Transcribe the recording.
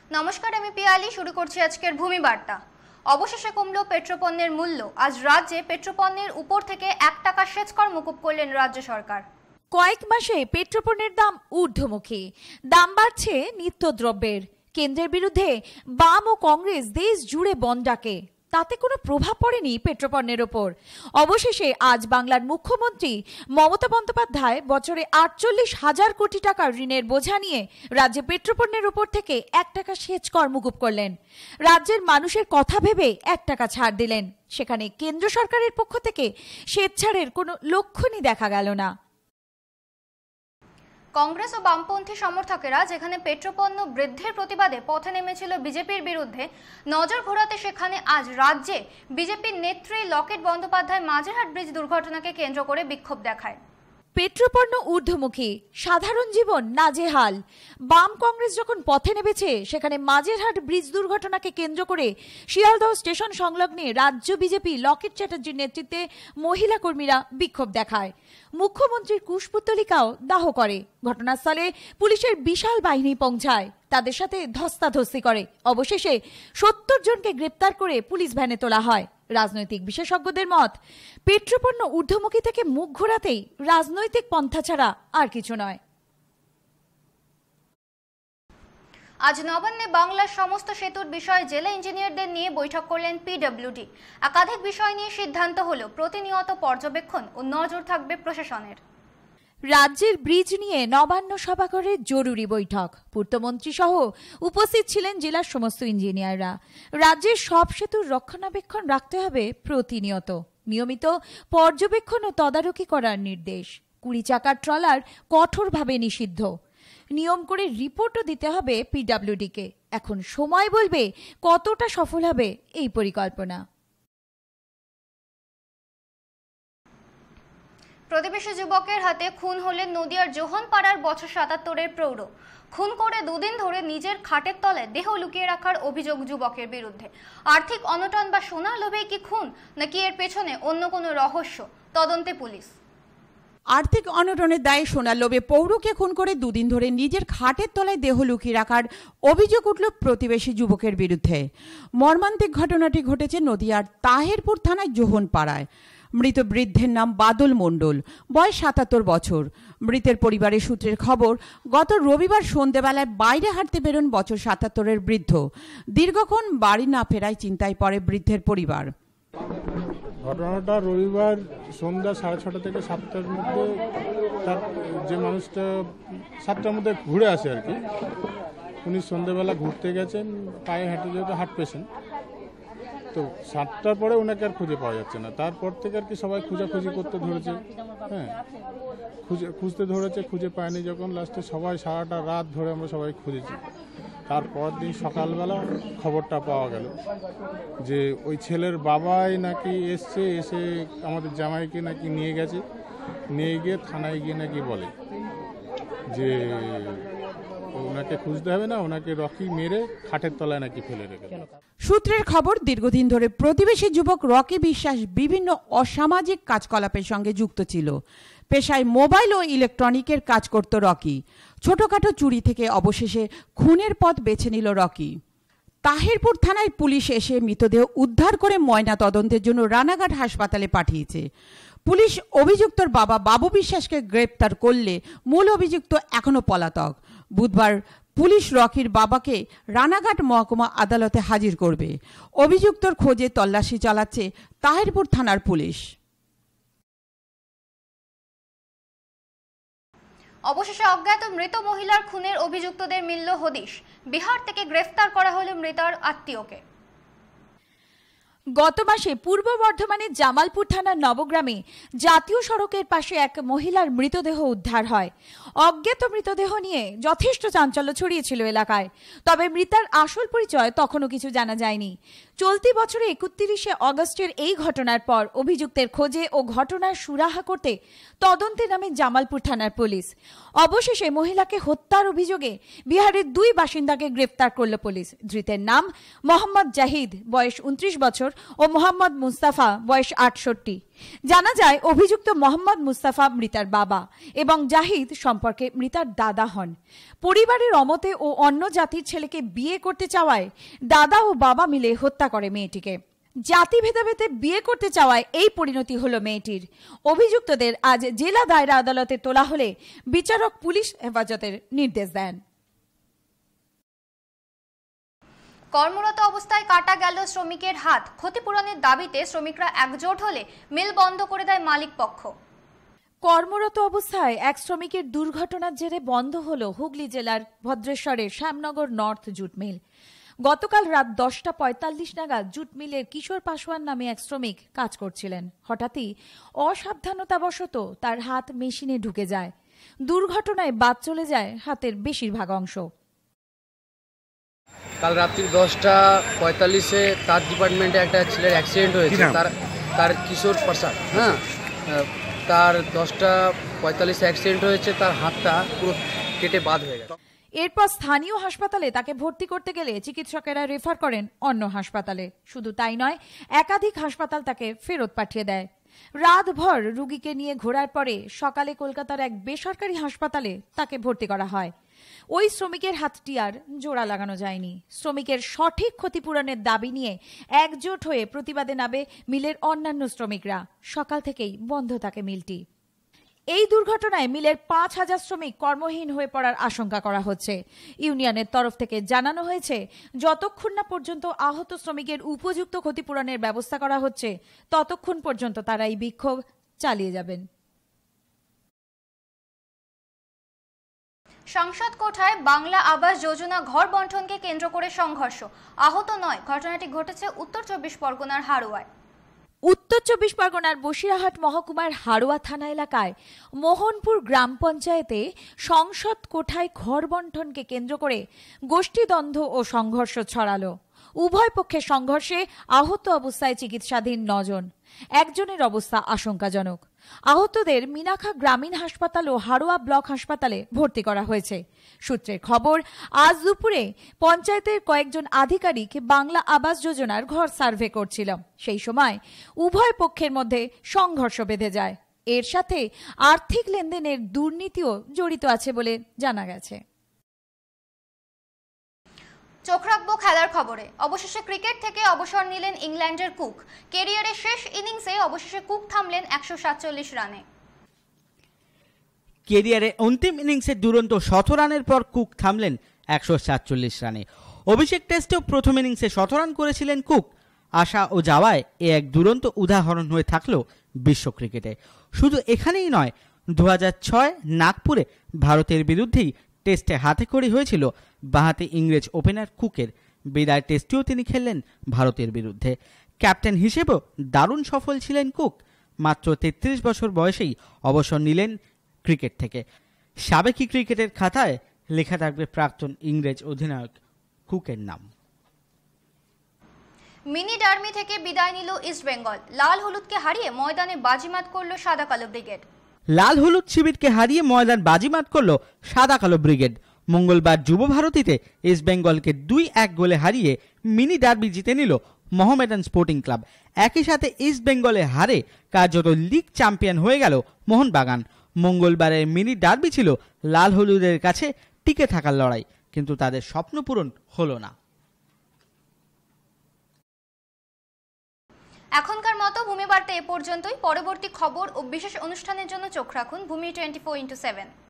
নমস্কার, আমি পিয়ালি। শুরু করছি আজকের ভূমি বার্তা। অবশেষে কমল পেট্রোপণ্যের মূল্য। আজ রাজ্যে পেট্রোপণ্যের উপর থেকে 1 টাকা সেচ কর মকুব করলেন রাজ্য সরকার। কয়েক মাসে পেট্রোপণ্যের দাম ঊর্ধ্বমুখী। দাম বাড়ছে নিত্যদ্রব্যের। কেন্দ্রের বিরুদ্ধে বাম ও কংগ্রেস দেশ জুড়ে বন্ধ ডাকে, তাতে কোনো প্রভাব পড়েনি পেট্রোপণ্যের ওপর। অবশেষে আজ বাংলার মুখ্যমন্ত্রী মমতা বন্দ্যোপাধ্যায় বছরে 48,000 কোটি টাকার ঋণের বোঝা নিয়ে রাজ্যে পেট্রোপণ্যের ওপর থেকে 1 টাকা সেচ কর মকুব করলেন। রাজ্যের মানুষের কথা ভেবে 1 টাকা ছাড় দিলেন। সেখানে কেন্দ্র সরকারের পক্ষ থেকে সেচ ছাড়ের কোনো লক্ষণই দেখা গেল না। কংগ্রেস ও বামপন্থী সমর্থকেরা যেখানে পেট্রোপণ্য বৃদ্ধির প্রতিবাদে পথে নেমেছিল বিজেপির বিরুদ্ধে, নজর ঘোরাতে সেখানে আজ রাজ্যে বিজেপির নেত্রী লকেট বন্দ্যোপাধ্যায় মাঝেরহাট ব্রিজ দুর্ঘটনাকে কেন্দ্র করে বিক্ষোভ দেখায়। পেট্রোপণ্য ঊর্ধ্বমুখী, সাধারণ জীবন নাজেহাল। বাম কংগ্রেস যখন পথে নেমেছে, সেখানে মাঝেরহাট ব্রিজ দুর্ঘটনাকে কেন্দ্র করে শিয়ালদহ স্টেশন সংলগ্নে রাজ্য বিজেপি লকেট চ্যাটার্জির নেতৃত্বে মহিলা কর্মীরা বিক্ষোভ দেখায়। মুখ্যমন্ত্রীর কুশপুত্তলিকাও দাহ করে। ঘটনাস্থলে পুলিশের বিশাল বাহিনী পৌঁছায়, তাদের সাথে ধস্তাধস্তি করে। অবশেষে 70 জনকে গ্রেপ্তার করে পুলিশ ভ্যানে তোলা হয়। রাজনৈতিক বিশেষজ্ঞদের মত, পেট্রোপণ্য ঊর্ধ্বমুখী থেকে মুখ ঘোরাতেই রাজনৈতিক পন্থা ছাড়া আর কিছু নয়। আজ নবান্নে বাংলার সমস্ত সেতুর বিষয়ে জেলা ইঞ্জিনিয়ারদের নিয়ে বৈঠক করলেন পিডব্লিউডি। একাধিক বিষয় নিয়ে সিদ্ধান্ত হলো প্রতিনিয়ত পর্যবেক্ষণ ও নজর থাকবে প্রশাসনের। রাজ্যের ব্রিজ নিয়ে নবান্ন সভাঘরের জরুরি বৈঠক। পূর্তমন্ত্রী সহ উপস্থিত ছিলেন জেলার সমস্ত ইঞ্জিনিয়াররা। রাজ্যের সব সেতুর রক্ষণাবেক্ষণ রাখতে হবে প্রতিনিয়ত। নিয়মিত পর্যবেক্ষণ ও তদারকি করার নির্দেশ। 20 চাকার ট্রলার কঠোরভাবে নিষিদ্ধ। নিয়ম করে রিপোর্টও দিতে হবে পিডব্লিউডিকে। এখন সময় বলবে কতটা সফল হবে এই পরিকল্পনা। প্রতিবেশী যুবকের হাতে খুন হলেন নদিয়ার জোহনপাড়ার বছর 77-এর প্রৌঢ়। খুন করে 2 দিন ধরে নিজের খাটের তলায় দেহ লুকিয়ে রাখার অভিযোগ যুবকের বিরুদ্ধে। আর্থিক অনটন বা সোনার লোভে কি খুন, নাকি এর পেছনে অন্য কোনো রহস্য? তদন্তে পুলিশ। আর্থিক অনটনের দায়ে সোনার লোভে পৌরকে খুন করে 2 দিন ধরে নিজের খাটের তলায় দেহ লুকিয়ে রাখার অভিযোগ উঠল প্রতিবেশী যুবকের বিরুদ্ধে। মর্মান্তিক ঘটনাটি ঘটেছে নদিয়ার তাহেরপুর থানায় জোহনপাড়ায়। মৃত বৃদ্ধের নাম বাদল মণ্ডল, বয়স 77 বছর। মৃতের পরিবারের সূত্রের খবর, গত রবিবার সন্ধ্যেবেলায় বাইরে হাঁটতে বেরোন বছর 77-এর বৃদ্ধ। দীর্ঘক্ষণ বাড়ি না ফেরায় চিন্তায় পড়ে বৃদ্ধের পরিবার। ঘটনাটা রবিবার সন্ধ্যা 6:30 থেকে 7টার মধ্যে, তার যে মানুষটা 7টার মধ্যে ঘুরে আসে আর কি, উনি সন্ধ্যেবেলা ঘুরতে গেছেন, পায়ে হেঁটে, যেহেতু হার্ট পেশেন্ট, তো 7টার পরে ওনাকে আর খুঁজে পাওয়া যাচ্ছে না। তারপর থেকে আর কি সবাই খোঁজাখুঁজি করতে ধরেছে। হ্যাঁ, খুঁজতে ধরেছে, খুঁজে পায়নি। যখন লাস্টে সবাই সারাটা রাত ধরে আমরা সবাই খুঁজেছি। তারপর দিন সকালবেলা খবরটা পাওয়া গেল যে ওই ছেলের বাবাই নাকি এসে আমাদের জামাইকে নাকি নিয়ে গেছে। নিয়ে গিয়ে থানায় গিয়ে নাকি বলে যে ওনাকে খুঁজতে হবে না, ওনাকে রকি মেরে খাটের তলায় নাকি ফেলে রেখে। সূত্রের খবর, দীর্ঘদিন ধরে প্রতিবেশী যুবক রকি বিশ্বাস বিভিন্ন অসামাজিক কাজকলাপের সঙ্গে যুক্ত ছিল। পেশায় মোবাইল ও ইলেকট্রনিকের কাজ করত রকি। ছোটখাটো চুরি থেকে অবশেষে খুনের পথ বেছে নিল রকি। তাহেরপুর থানায় পুলিশ এসে মৃতদেহ উদ্ধার করে ময়না তদন্তের জন্য রানাঘাট হাসপাতালে পাঠিয়েছে। পুলিশ অভিযুক্তর বাবা বাবু বিশ্বাসকে গ্রেপ্তার করলে মূল অভিযুক্ত এখনো পলাতক। বুধবার পুলিশ রকির বাবাকে রানাঘাট মহকুমা আদালতে হাজির করবে। অভিযুক্তর খোঁজে তল্লাশি চালাচ্ছে তাহেরপুর থানার পুলিশ। অবশেষে অজ্ঞাত মৃত মহিলার খুনের অভিযুক্তদের মিলল হদিশ। বিহার থেকে গ্রেফতার করা হলো মৃতার আত্মীয়কে। গত মাসে পূর্ব বর্ধমানের জামালপুর থানার নবগ্রামে জাতীয় সড়কের পাশে এক মহিলার মৃতদেহ উদ্ধার হয়। অজ্ঞাত মৃতদেহ নিয়ে যথেষ্ট চাঞ্চল্য ছড়িয়েছিল এলাকায়। তবে মৃতার আসল পরিচয় তখনও কিছু জানা যায়নি। চলতি বছরে 31শে অগস্টের এই ঘটনার পর অভিযুক্তের খোঁজে ও ঘটনার সুরাহা করতে তদন্তে নামে জামালপুর থানার পুলিশ। অবশেষে মহিলাকে হত্যার অভিযোগে বিহারের 2 বাসিন্দাকে গ্রেফতার করল পুলিশ। ধৃতের নাম মোহাম্মদ জাহিদ, বয়স 29 বছর, ও মোহাম্মদ মুস্তাফা, বয়স 68। জানা যায় অভিযুক্ত মোহাম্মদ মুস্তাফা মৃতার বাবা এবং জাহিদ সম্পর্কে মৃতার দাদা হন। পরিবারের অমতে ও অন্য জাতির ছেলেকে বিয়ে করতে চাওয়ায় দাদা ও বাবা মিলে হত্যা করে মেয়েটিকে। জাতি ভেদাভেদে বিয়ে করতে চাওয়ায় এই পরিণতি হলো মেয়েটির। অভিযুক্তদের আজ জেলা দায়রা আদালতে তোলা হলে বিচারক পুলিশ হেফাজতের নির্দেশ দেন। কর্মরত অবস্থায় কাটা গেল শ্রমিকের হাত, ক্ষতিপূরণের দাবিতে শ্রমিকরা একজোট হলে মিল বন্ধ করে দেয় মালিক পক্ষ। কর্মরত অবস্থায় এক শ্রমিকের দুর্ঘটনার জেরে বন্ধ হলো হুগলি জেলার ভদ্রেশ্বরের শ্যামনগর নর্থ জুট মিল। গতকাল রাত 10:45 নাগাদ জুট মিলের কিশোর পাসওয়ান নামে এক শ্রমিক কাজ করছিলেন। হঠাৎই অসাবধানতাবশত তার হাত মেশিনে ঢুকে যায়। দুর্ঘটনায় বাদ চলে যায় হাতের বেশিরভাগ অংশ। কাল রাত্রি 10:45-এ তার ডিপার্টমেন্টে একটা ছেলের অ্যাক্সিডেন্ট হয়েছে। তার কিশোর প্রসাদ, তার 10:45 অ্যাক্সিডেন্ট হয়েছে। তার হাতটা পুরো কেটে বাদ হয়ে গেছে। এরপর স্থানীয় হাসপাতালে তাকে ভর্তি করতে গেলে চিকিৎসকেরা রেফার করেন অন্য হাসপাতালে। শুধু তাই নয়, একাধিক হাসপাতাল তাকে ফেরত পাঠিয়ে দেয়। রাতভর রুগীকে নিয়ে ঘোরার পরে সকালে কলকাতার এক বেসরকারি হাসপাতালে তাকে ভর্তি করা হয়। ওই শ্রমিকের হাতটি আর জোড়া লাগানো যায়নি। শ্রমিকের সঠিক ক্ষতিপূরণের দাবি নিয়ে একজোট হয়ে প্রতিবাদে নামে মিলের অন্যান্য শ্রমিকরা। সকাল থেকেই বন্ধ থাকে মিলটি। এই দুর্ঘটনায় মিলের 5,000 শ্রমিক কর্মহীন হয়ে পড়ার আশঙ্কা করা হচ্ছে। ইউনিয়নের তরফ থেকে জানানো হয়েছে, যতক্ষণ না পর্যন্ত আহত শ্রমিকের উপযুক্ত ক্ষতিপূরণের ব্যবস্থা করা হচ্ছে ততক্ষণ পর্যন্ত তারা এই বিক্ষোভ চালিয়ে যাবেন। সংসদ কোঠায় বাংলা আবাস যোজনা ঘর বণ্টনকে কেন্দ্র করে সংঘর্ষ, আহত 9। ঘটনাটি ঘটেছে উত্তর 24 পরগনার হাড়োয়ায়। উত্তর 24 পরগনার বসিরহাট মহকুমার হাড়োয়া থানা এলাকায় মোহনপুর গ্রাম পঞ্চায়েতে সংসদ কোঠায় ঘর বণ্টনকে কেন্দ্র করে গোষ্ঠীদ্বন্দ্ব ও সংঘর্ষ ছড়ালো। উভয় পক্ষের সংঘর্ষে আহত অবস্থায় চিকিৎসাধীন 9 জন। একজনের অবস্থা আশঙ্কাজনক। আহতদের মিনাখা গ্রামীণ হাসপাতাল ও হাড়োয়া ব্লক হাসপাতালে ভর্তি করা হয়েছে। সূত্রের খবর, আজ দুপুরে পঞ্চায়েতের কয়েকজন আধিকারিক বাংলা আবাস যোজনার ঘর সার্ভে করছিল। সেই সময় উভয় পক্ষের মধ্যে সংঘর্ষ বেঁধে যায়। এর সাথে আর্থিক লেনদেনের দুর্নীতিও জড়িত আছে বলে জানা গেছে। চোখ রাখবো খেলার খবরে। অবশেষে ক্রিকেট থেকে অবসর নিলেন ইংল্যান্ডের কুক। ক্যারিয়ারের শেষ ইনিংসে অবশেষে কুক থামলেন 147 রানে। ক্যারিয়ারে অন্তিম ইনিংসে দুরন্ত 100 রানের পর কুক থামলেন 147 রানে। অভিষেক টেস্টেও প্রথম ইনিংসে 100 রান করেছিলেন কুক। আশা ও যাওয়ায় এ এক দুরন্ত উদাহরণ হয়ে থাকলো বিশ্ব ক্রিকেটে। শুধু এখানেই নয়, 2006 নাগপুরে ভারতের বিরুদ্ধেই টেস্টে হাতেখড়ি হয়েছিল বাঁহাতি ইংরেজ ওপেনার কুকের। বিদায় টেস্টেও তিনি খেললেন ভারতের বিরুদ্ধে। ক্যাপ্টেন হিসেবেও দারুণ সফল ছিলেন কুক। মাত্র 33 বছর বয়সেই অবসর নিলেন ক্রিকেট থেকে। সাবেকি ক্রিকেটের খাতায় লেখা থাকবে প্রাক্তন ইংরেজ অধিনায়ক কুকের নাম। মিনি ডার্মি থেকে বিদায় নিল ইস্টবেঙ্গল। লাল হলুদকে হারিয়ে ময়দানে বাজিমাত করল সাদা কালো ব্রিগেড। লাল হলুদ শিবিরকে হারিয়ে ময়দান বাজিমাত করল সাদা কালো ব্রিগেড। মঙ্গলবার যুব ভারতীতে ইস্টবেঙ্গলকে 2-1 গোলে হারিয়ে মিনি ডার্বি জিতে নিল মোহামেডান স্পোর্টিং ক্লাব। একই সাথে ইস্টবেঙ্গলে হারে কার্যত লিগ চ্যাম্পিয়ন হয়ে গেল মোহনবাগান। মঙ্গলবারের মিনি ডার্বি ছিল লাল হলুদের কাছে টিকে থাকার লড়াই, কিন্তু তাদের স্বপ্ন পূরণ হলো না। এখনকার মতো ভূমি বার্তা এ পর্যন্তই। পরবর্তী খবর ও বিশেষ অনুষ্ঠানের জন্য চোখ রাখুন ভূমি 24x7।